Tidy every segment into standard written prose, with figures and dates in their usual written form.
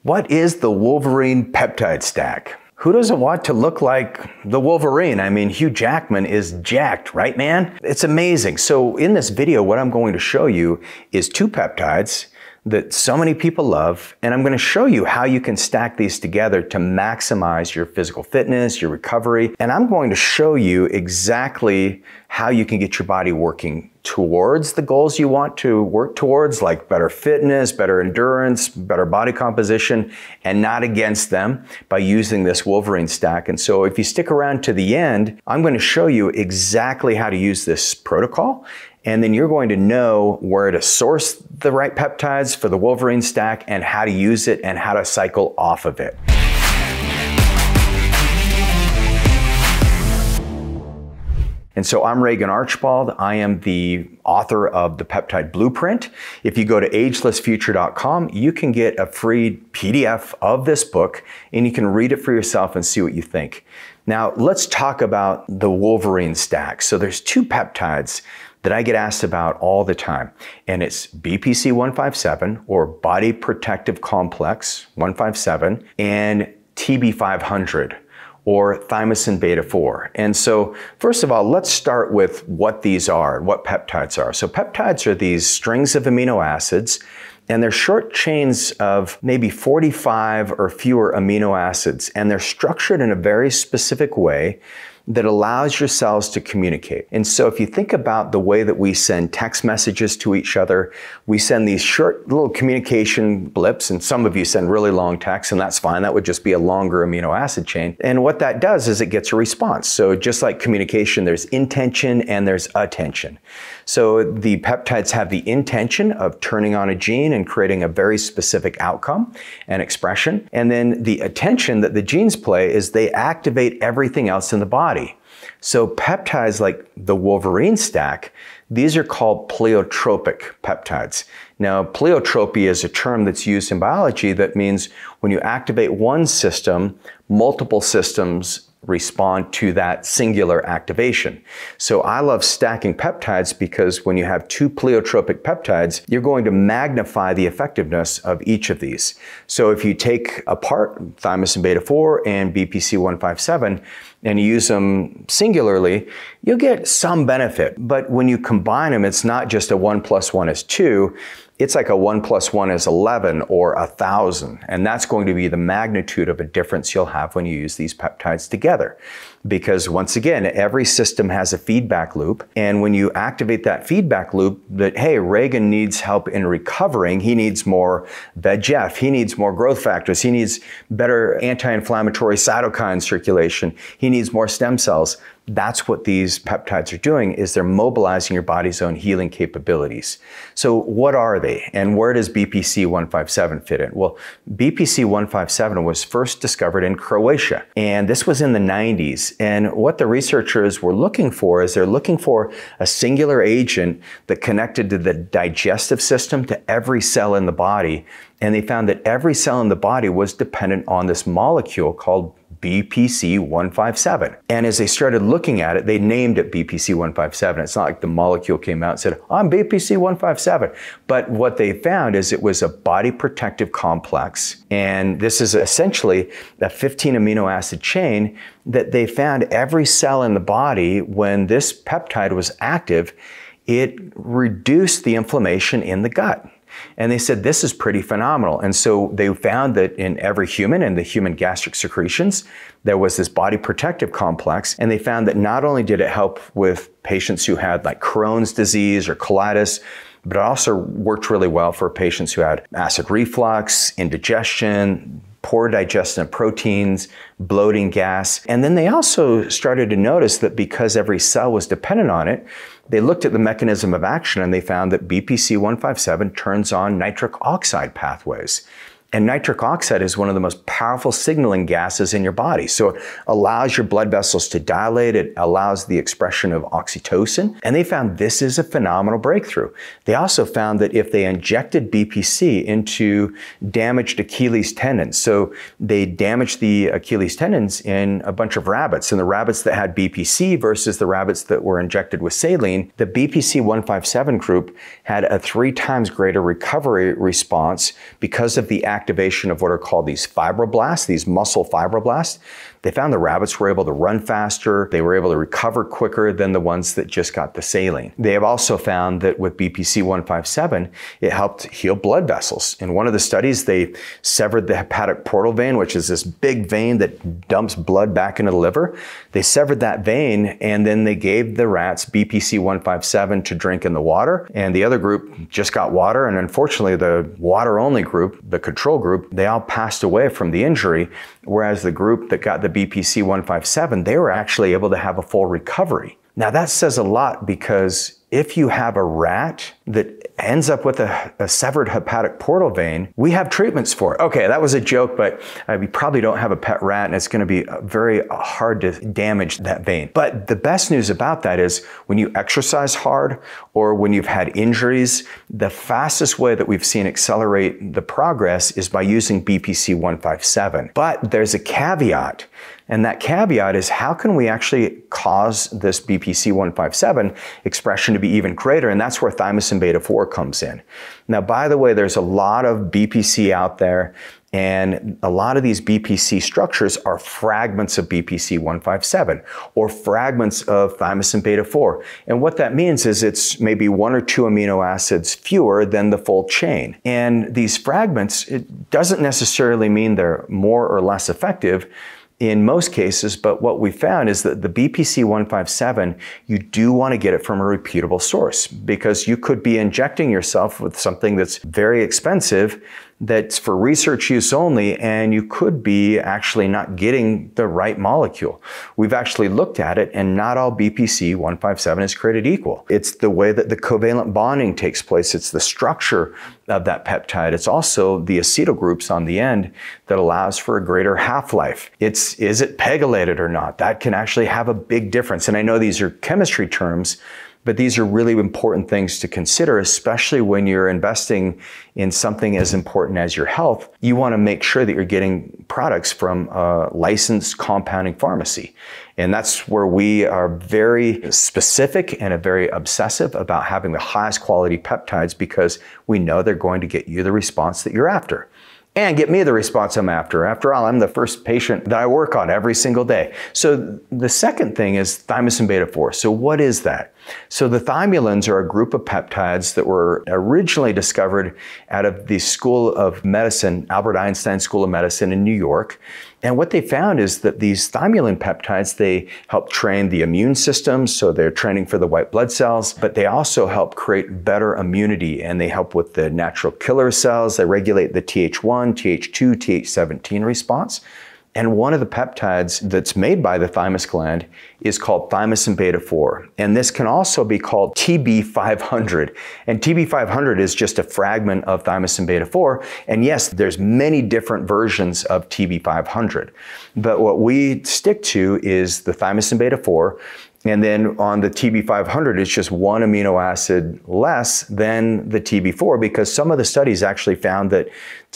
What is the Wolverine Peptide Stack? Who doesn't want to look like the Wolverine? I mean, Hugh Jackman is jacked, right, man? It's amazing. So in this video, what I'm going to show you is two peptides that so many people love, and I'm going to show you how you can stack these together to maximize your physical fitness, your recovery, and I'm going to show you exactly how you can get your body working towards the goals you want to work towards, like better fitness, better endurance, better body composition, and not against them by using this Wolverine stack. And so if you stick around to the end, I'm going to show you exactly how to use this protocol. And then you're going to know where to source the right peptides for the Wolverine stack and how to use it and how to cycle off of it. And so I'm Regan Archibald. I am the author of the Peptide Blueprint. If you go to agelessfuture.com, you can get a free PDF of this book and you can read it for yourself and see what you think. Now, let's talk about the Wolverine stack. So there's two peptides that I get asked about all the time, and it's BPC-157 or Body Protective Complex 157 and TB500 or thymosin beta 4. And so first of all, let's start with what these are, what peptides are. So peptides are these strings of amino acids, and they're short chains of maybe 45 or fewer amino acids, and they're structured in a very specific way that allows your cells to communicate. And so if you think about the way that we send text messages to each other, we send these short little communication blips, and some of you send really long texts, and that's fine. That would just be a longer amino acid chain. And what that does is it gets a response. So just like communication, there's intention and there's attention. So the peptides have the intention of turning on a gene and creating a very specific outcome and expression. And then the attention that the genes play is they activate everything else in the body. So peptides like the Wolverine stack, these are called pleiotropic peptides. Now, pleiotropy is a term that's used in biology that means when you activate one system, multiple systems respond to that singular activation. So I love stacking peptides because when you have two pleiotropic peptides, you're going to magnify the effectiveness of each of these. So if you take apart thymosin beta 4 and BPC-157 and you use them singularly, you'll get some benefit. But when you combine them, it's not just a 1 + 1 is 2. It's like a 1 + 1 is 11 or 1,000. And that's going to be the magnitude of a difference you'll have when you use these peptides together. Because once again, every system has a feedback loop. And when you activate that feedback loop that, hey, Regan needs help in recovering, he needs more VEGF, he needs more growth factors, he needs better anti-inflammatory cytokine circulation, he needs more stem cells. That's what these peptides are doing, is they're mobilizing your body's own healing capabilities. So what are they? And where does BPC-157 fit in? Well, BPC-157 was first discovered in Croatia, and this was in the 90s. And what the researchers were looking for is they're looking for a singular agent that connected to the digestive system to every cell in the body. And they found that every cell in the body was dependent on this molecule called BPC-157. And as they started looking at it, they named it BPC-157. It's not like the molecule came out and said, I'm BPC-157. But what they found is it was a body protective complex. And this is essentially a 15 amino acid chain that they found every cell in the body, when this peptide was active, it reduced the inflammation in the gut. And they said, this is pretty phenomenal. And so they found that in every human, in the human gastric secretions, there was this body protective complex. And they found that not only did it help with patients who had like Crohn's disease or colitis, but it also worked really well for patients who had acid reflux, indigestion, poor digestion of proteins, bloating, gas. And then they also started to notice that because every cell was dependent on it, they looked at the mechanism of action and they found that BPC-157 turns on nitric oxide pathways. And nitric oxide is one of the most powerful signaling gases in your body. So it allows your blood vessels to dilate. It allows the expression of oxytocin. And they found this is a phenomenal breakthrough. They also found that if they injected BPC into damaged Achilles tendons, so they damaged the Achilles tendons in a bunch of rabbits, and the rabbits that had BPC versus the rabbits that were injected with saline, the BPC-157 group had a 3 times greater recovery response because of the activation activation of what are called these fibroblasts, these muscle fibroblasts. They found the rabbits were able to run faster, they were able to recover quicker than the ones that just got the saline. They have also found that with BPC-157, it helped heal blood vessels. In one of the studies, they severed the hepatic portal vein, which is this big vein that dumps blood back into the liver. They severed that vein, and then they gave the rats BPC-157 to drink in the water, and the other group just got water, and unfortunately the water-only group, the control group, they all passed away from the injury, whereas the group that got the BPC-157, they were actually able to have a full recovery. Now that says a lot, because if you have a rat that ends up with a severed hepatic portal vein, we have treatments for it. Okay, that was a joke, but we probably don't have a pet rat, and it's going to be very hard to damage that vein. But the best news about that is when you exercise hard or when you've had injuries, the fastest way that we've seen accelerate the progress is by using BPC-157. But there's a caveat. And that caveat is, how can we actually cause this BPC-157 expression to be even greater? And that's where thymosin beta-4 comes in. Now, by the way, there's a lot of BPC out there, and a lot of these BPC structures are fragments of BPC-157 or fragments of thymosin beta-4. And what that means is it's maybe 1 or 2 amino acids fewer than the full chain. And these fragments, it doesn't necessarily mean they're more or less effective in most cases, but what we found is that the BPC-157, you do want to get it from a reputable source, because you could be injecting yourself with something that's very expensive, that's for research use only, and you could be actually not getting the right molecule. We've actually looked at it, and not all BPC-157 is created equal. It's the way that the covalent bonding takes place. It's the structure of that peptide. It's also the acetyl groups on the end that allows for a greater half-life. Is it pegylated or not? That can actually have a big difference. And I know these are chemistry terms, but these are really important things to consider, especially when you're investing in something as important as your health. You want to make sure that you're getting products from a licensed compounding pharmacy. And that's where we are very specific and very obsessive about having the highest quality peptides, because we know they're going to get you the response that you're after. And get me the response I'm after. After all, I'm the first patient that I work on every single day. So the second thing is thymosin beta-4. So what is that? So the Thymulins are a group of peptides that were originally discovered out of the School of Medicine, Albert Einstein School of Medicine in New York. And what they found is that these thymulin peptides, they help train the immune system, so they're training for the white blood cells, but they also help create better immunity, and they help with the natural killer cells. They regulate the Th1, Th2, Th17 response. And one of the peptides that's made by the thymus gland is called thymosin beta-4. And this can also be called TB500. And TB500 is just a fragment of thymosin beta-4. And yes, there's many different versions of TB500. But what we stick to is the thymosin beta-4. And then on the TB500, it's just 1 amino acid less than the TB4, because some of the studies actually found that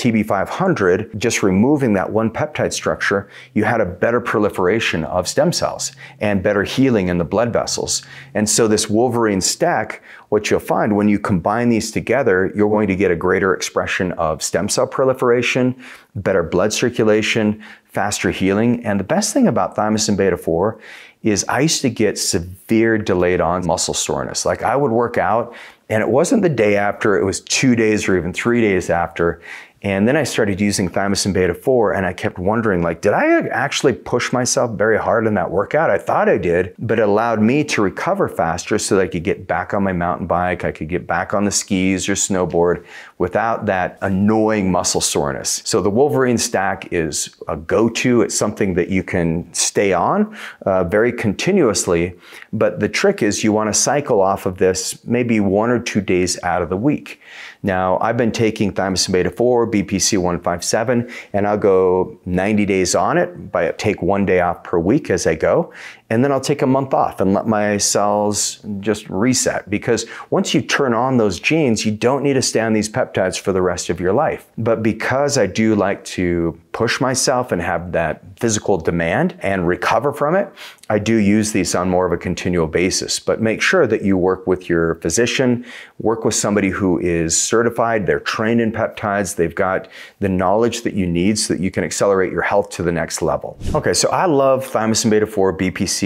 TB500, just removing that one peptide structure, you had a better proliferation of stem cells and better healing in the blood vessels. And so this Wolverine stack, what you'll find when you combine these together, you're going to get a greater expression of stem cell proliferation, better blood circulation, faster healing. And the best thing about thymosin beta-4 is I used to get severe delayed on muscle soreness. Like, I would work out and it wasn't the day after, it was 2 days or even 3 days after. And then I started using thymosin beta-4, and I kept wondering, like, did I actually push myself very hard in that workout? I thought I did, but it allowed me to recover faster so that I could get back on my mountain bike, I could get back on the skis or snowboard without that annoying muscle soreness. So the Wolverine stack is a go-to. It's something that you can stay on very continuously, but the trick is you want to cycle off of this maybe 1 or 2 days out of the week. Now, I've been taking thymosin beta-4, BPC-157, and I'll go 90 days on it, take 1 day off per week as I go, and then I'll take a month off and let my cells just reset. Because once you turn on those genes, you don't need to stay on these peptides for the rest of your life. But because I do like to push myself and have that physical demand and recover from it, I do use these on more of a continual basis. But make sure that you work with your physician, work with somebody who is certified, they're trained in peptides, they've got the knowledge that you need so that you can accelerate your health to the next level. Okay, so I love thymosin beta-4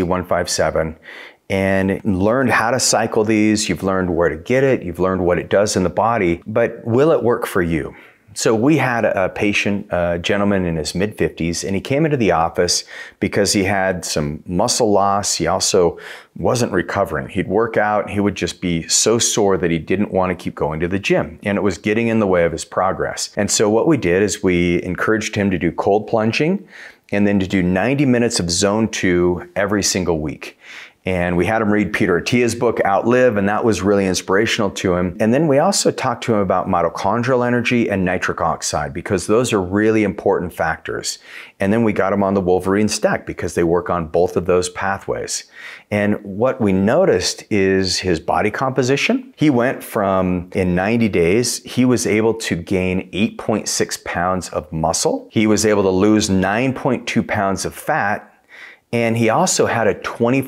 BPC-157 and learned how to cycle these. You've learned where to get it, you've learned what it does in the body, but will it work for you? So we had a patient, a gentleman in his mid-50s, and he came into the office because he had some muscle loss. He also wasn't recovering. He'd work out, he would just be so sore that he didn't want to keep going to the gym, and it was getting in the way of his progress. And so what we did is we encouraged him to do cold plunging and then to do 90 minutes of zone 2 every single week. And we had him read Peter Attia's book, Outlive, and that was really inspirational to him. And then we also talked to him about mitochondrial energy and nitric oxide, because those are really important factors. And then we got him on the Wolverine Stack because they work on both of those pathways. And what we noticed is his body composition. He went from, in 90 days, he was able to gain 8.6 pounds of muscle. He was able to lose 9.2 pounds of fat. And he also had a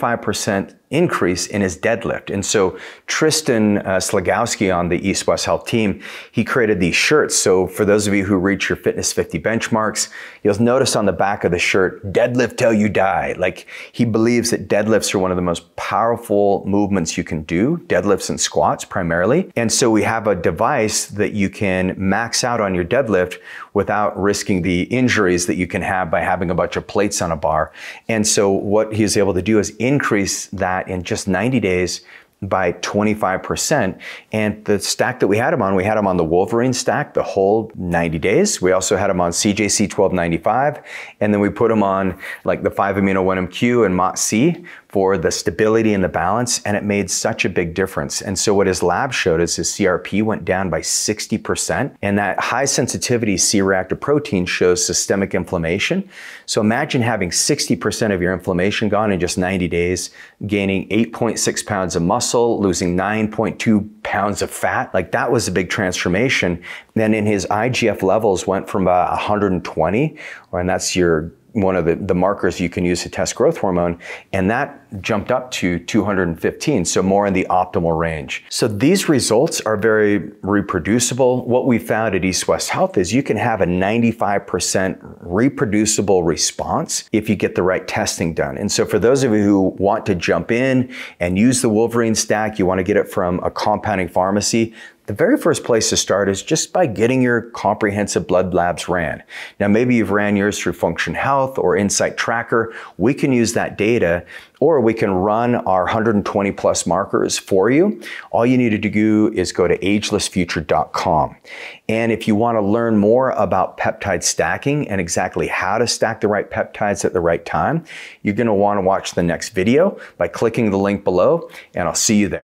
25% increase in his deadlift. And so Tristan Slagowski on the East West Health team, he created these shirts. So for those of you who reach your Fitness 50 benchmarks, you'll notice on the back of the shirt, deadlift till you die. Like, he believes that deadlifts are one of the most powerful movements you can do, deadlifts and squats primarily. And so we have a device that you can max out on your deadlift without risking the injuries that you can have by having a bunch of plates on a bar. And so what he's able to do is increase that in just 90 days by 25%. And the stack that we had him on the Wolverine stack the whole 90 days. We also had him on CJC 1295. And then we put him on like the 5-amino-1-MQ and MOT-C for the stability and the balance. And it made such a big difference. And so what his lab showed is his CRP went down by 60%. And that high sensitivity C-reactive protein shows systemic inflammation. So imagine having 60% of your inflammation gone in just 90 days, gaining 8.6 pounds of muscle, losing 9.2 pounds of fat. Like, that was a big transformation. Then in his IGF levels went from about 120, and that's one of the markers you can use to test growth hormone, and that jumped up to 215, so more in the optimal range. So these results are very reproducible. What we found at East West Health is you can have a 95% reproducible response if you get the right testing done. And so for those of you who want to jump in and use the Wolverine Stack, you want to get it from a compounding pharmacy, the very first place to start is just by getting your comprehensive blood labs ran. Now, maybe you've ran yours through Function Health or Insight Tracker. We can use that data, or we can run our 120 plus markers for you. All you need to do is go to agelessfuture.com. And if you want to learn more about peptide stacking and exactly how to stack the right peptides at the right time, you're going to want to watch the next video by clicking the link below, and I'll see you there.